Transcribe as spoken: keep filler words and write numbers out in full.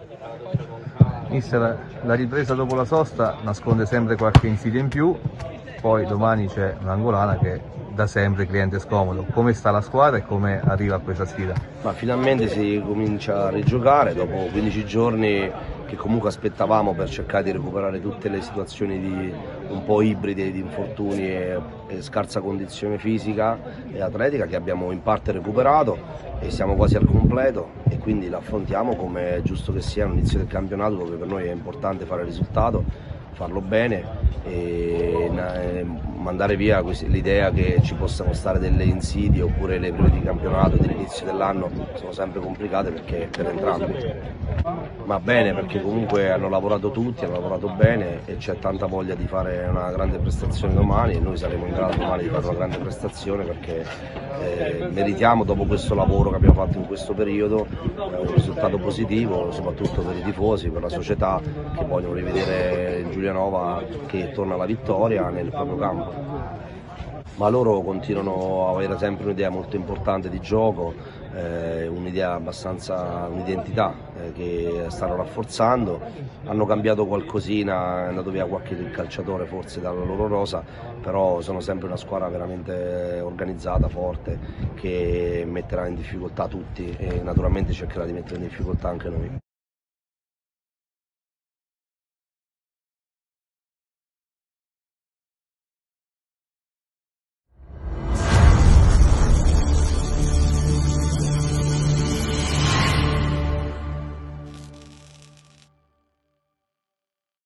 Mister, la ripresa dopo la sosta nasconde sempre qualche insidia in più, poi domani c'è un'Angolana che da sempre cliente scomodo. Come sta la squadra e come arriva a questa sfida? Ma finalmente si comincia a rigiocare dopo quindici giorni che comunque aspettavamo per cercare di recuperare tutte le situazioni di un po' ibride di infortuni e, e scarsa condizione fisica e atletica che abbiamo in parte recuperato e siamo quasi al completo e quindi l'affrontiamo come è giusto che sia all'inizio del campionato, dove per noi è importante fare il risultato, farlo bene e mandare via l'idea che ci possano stare delle insidie oppure le prime di campionato dell'inizio dell'anno sono sempre complicate perché per entrambi. Ma bene, perché comunque hanno lavorato tutti, hanno lavorato bene e c'è tanta voglia di fare una grande prestazione domani e noi saremo in grado domani di fare una grande prestazione perché eh, meritiamo, dopo questo lavoro che abbiamo fatto in questo periodo, eh, un risultato positivo soprattutto per i tifosi, per la società che vogliono rivedere il Giulianova che torna alla vittoria nel proprio campo. Ma loro continuano a avere sempre un'idea molto importante di gioco, eh, un'idea abbastanza, un'identità eh, che stanno rafforzando, hanno cambiato qualcosina, è andato via qualche calciatore forse dalla loro rosa, però sono sempre una squadra veramente organizzata, forte, che metterà in difficoltà tutti e naturalmente cercherà di mettere in difficoltà anche noi.